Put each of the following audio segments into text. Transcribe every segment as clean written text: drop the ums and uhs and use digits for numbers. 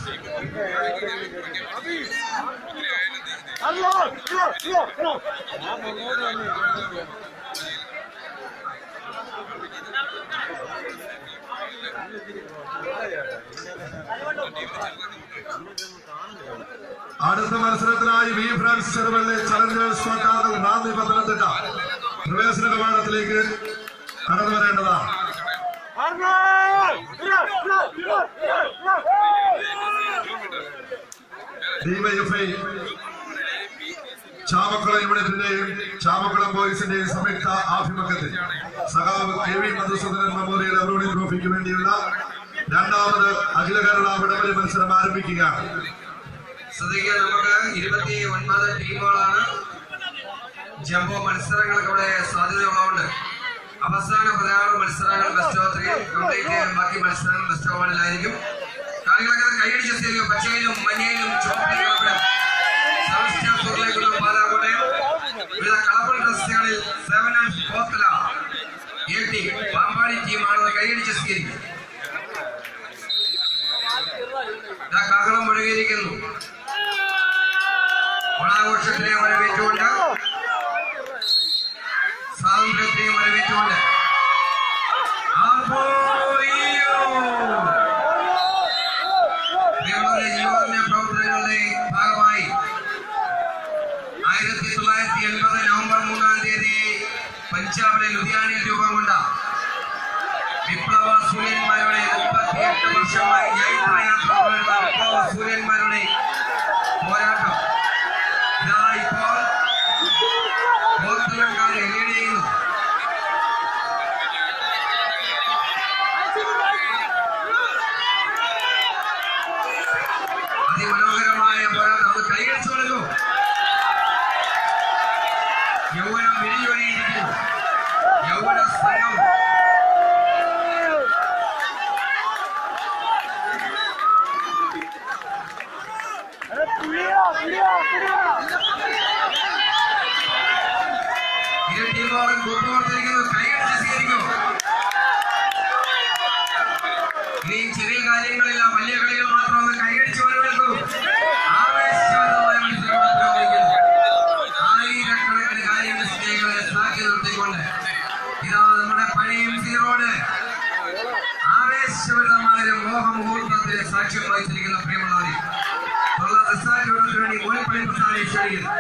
അടുത്ത മത്സരത്തിനായി വി ഫ്രാൻസ് ചെറുവള്ളി ചലഞ്ചേഴ്സ് കോട്ടാക്കൽ റാന്നി പത്തനംതിട്ട പ്രവേശന കവാടത്തിലേക്ക് കടന്നു വരേണ്ടതാണ്. ഡിവൈഎഫ്ഐ ചാമക്കുളം യൂണിറ്റിന്റെയും ചാമക്കുളം ബോയ്സിന്റെയും സംയുക്ത ആഭിമുഖ്യത്തിൽ സഖാവ് KV മധുസൂദനൻ മെമ്മോറിയൽ എവറോണി ട്രോഫിക്ക് വേണ്ടിയുള്ള രണ്ടാമത് അഖില കേരള വടംവലി മത്സരം ആരംഭിക്കുകയാണ്. ശ്രദ്ധിക്കാൻ നമുക്ക് 29 ടീമുകളാണ്. ജംബോ മത്സരങ്ങൾക്ക് ഇവിടെ സാധ്യതയുള്ളതുകൊണ്ട് അവസാന 16 മത്സരങ്ങൾ ബെസ്റ്റ് ഓഫ് 3 കംപ്ലീറ്റ് ചെയ്യാൻ ബാക്കി മത്സരങ്ങൾ ബെസ്റ്റ് ഓഫ് 1-ലായിരിക്കും. കളികളൊക്കെ കൈയടിച്ച സ്ഥിതിയും പച്ചയിലും മഞ്ഞയിലും ചുവപ്പിലും പാലാകോട്ടയം വിവിധ കളപ്പുൾ ഡ്രസ്സുകളിൽ 7 ആൻഡ് 4th AT പാമ്പാടി ടീമാണെന്ന് കൈയടിച്ച സ്ഥിതിക്കും കാഹളം മുഴുകിയിരിക്കുന്നു. ഓണാഘോഷത്തിനെ വരവേറ്റുകൊണ്ട് സ്വാതന്ത്ര്യത്തിനെ വരവേറ്റുകൊണ്ട് യുവജന പ്രവർത്തനങ്ങളുടെ ഭാഗമായി 1980 നവംബർ 3-ാം തീയതി പഞ്ചാബിലെ ലുധിയാനയിൽ രൂപം കൊണ്ട വിപ്ലവ സൂര്യന്മാരുടെ 38 വർഷമായി വിപ്ലവ സൂര്യന്മാരുടെ പോരാട്ടം ഇതാ ഇപ്പോൾ ഗോത്രക്കാരെ ലീഡ് ചെയ്യുന്നു. അതിമനോഹരമായ പോരാട്ടം അത് കൈകടിച്ചു കൊടുക്കൂ. യൗവനം വിരിയൊഴിയിരിക്കുന്നു. യൗവന സംഘം ഇരു ടീമുകളും കൂട്ടുകൊടുത്തിരിക്കുന്നു. കൈകടിച്ച് സ്വീകരിക്കും. ഇനിയും ചെറിയ കാര്യങ്ങളില്ല, വലിയ കളികൾ മാത്രം ഒന്ന് കൈകടിച്ച് വരവേൽക്കൂ. ആവേശകരമായ മത്സരം പുരോഗമിക്കുന്നു. ആയിരക്കണക്കിന് കാര്യങ്ങൾ സ്നേഹികളെ സാക്ഷി നിർത്തിക്കൊണ്ട് ഇതാ നമ്മുടെ പഴയ MC റോഡ് ആവേശപരമായ മോഹമുഹൂർത്തത്തിന് സാക്ഷ്യം വഹിച്ചിരിക്കുന്ന പ്രിയമുള്ളവരെ വേണ്ടി മോനപ്പള്ളി പ്രസാദ് ക്ഷണിക്കുന്നു.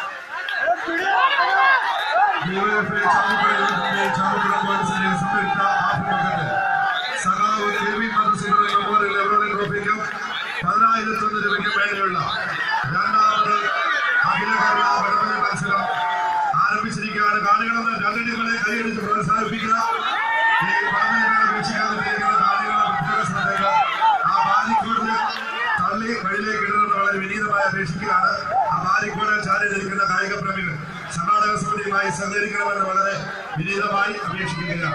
ചാമക്കുളം ബോയ്സിന്റെ സംയുക്ത ആഭിമുഖ്യത്തിൽ സഖാവ് KV മധുസൂദനൻ മെമ്മോറിയൽ എവറോണി ട്രോഫിക്കും 10,001 രൂപയ്ക്ക് മേലെയുള്ള രണ്ടാമത് അഖില കേരള വടംവലി മത്സരം ആരംഭിച്ചിരിക്കുകയാണ്. കാണികളെന്ന് രണ്ട് ടീമുകളെ കൈയടിച്ച് പ്രോത്സാഹിപ്പിക്കുക. ഈ വടംവലി വീക്ഷിക്കാതിരിക്കുന്ന കാണികളുടെ പ്രത്യേക ശ്രദ്ധകൾ ആ ബാലിക്കോടിന് തള്ളി വഴിയിലേക്ക് ഇടുന്നത് വളരെ വിനീതമായി അപേക്ഷിക്കുകയാണ്. ആ ബാലിക്കോട് ചാരിയിരിക്കുന്ന കായിക പ്രേമികൾ കർണാടക സമിതിയുമായി സഹകരിക്കണമെന്ന് വളരെ വിനീതമായി അപേക്ഷിക്കുകയാണ്.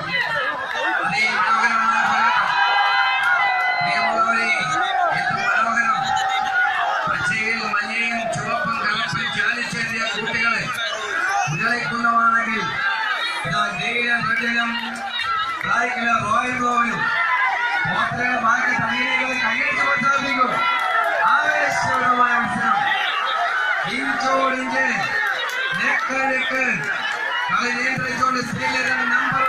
മഞ്ഞയും ചുവപ്പും കലർപ്പിൽ ചാലിച്ചേറിയ കുട്ടികളെ വിരളിക്കുന്നതാണെങ്കിൽ റോയൽ ഗോവനും ബാക്കി തമിഴികളെ കൈയടിച്ച് പ്രോത്സാഹിപ്പിക്കും. ആവേശകരമായ മത്സരം ഇഞ്ചോടിഞ്ച് നെക്ക് കളി നിയന്ത്രിച്ചുകൊണ്ട് സ്ത്രീയുടെ നമ്പർ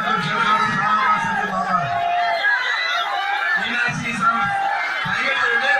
മീനാക്ഷി കൈകളിലൂടെ